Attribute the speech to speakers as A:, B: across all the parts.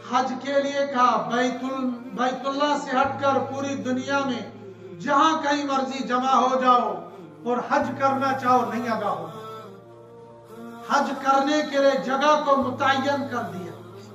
A: حج کے لیے کہا بیت اللہ سے ہٹ کر پوری دنیا میں جہاں کہیں مرضی جمع ہو جاؤ اور حج کرنا چاہو نہیں ادا ہو. حج کرنے کے لیے جگہ کو متعین کر دیا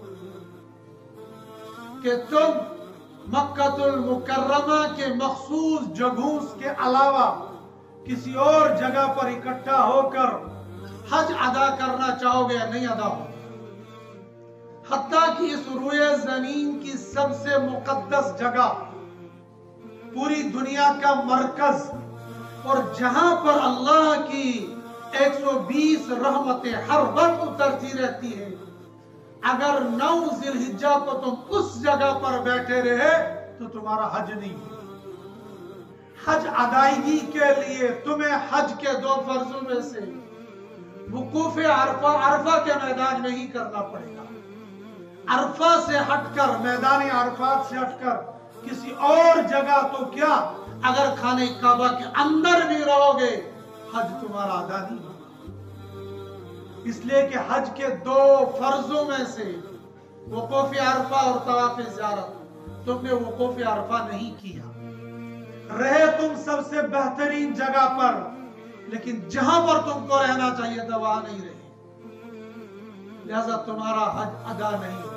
A: کہ تم مکہ المکرمہ کے مخصوص جگہوں کے علاوہ کسی اور جگہ پر اکٹھا ہو کر حج ادا کرنا چاہو گے یا نہیں ادا ہو. حتیٰ کہ اس روئے زمین کی سب سے مقدس جگہ، پوری دنیا کا مرکز، اور جہاں پر اللہ کی 120 رحمتیں ہر وقت اترتی رہتی ہے، اگر 9 ذی الحجہ کو تم اس جگہ پر بیٹھے رہے تو تمہارا حج نہیں. حج ادائیگی کے لیے تمہیں حج کے 2 فرضوں میں سے وقوف عرفہ کے میدان میں ہی کرنا پڑے گا. عرفہ سے ہٹ کر، میدان عرفات سے ہٹ کر کسی اور جگہ تو کیا، اگر خانہ کعبہ کے اندر بھی رہو گے حج تمہارا ادا نہیں ہوگا. اس لیے کہ حج کے 2 فرضوں میں سے وقوف عرفہ اور طواف زیارت، تم نے وقوف عرفہ نہیں کیا. رہے تم سب سے بہترین جگہ پر، لیکن جہاں پر تم کو رہنا چاہیے تھا وہاں نہیں رہے، لہذا تمہارا حج ادا نہیں ہوگا.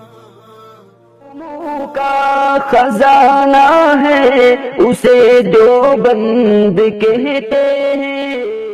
B: کا خزانہ ہے اسے دیوبند کہتے ہیں.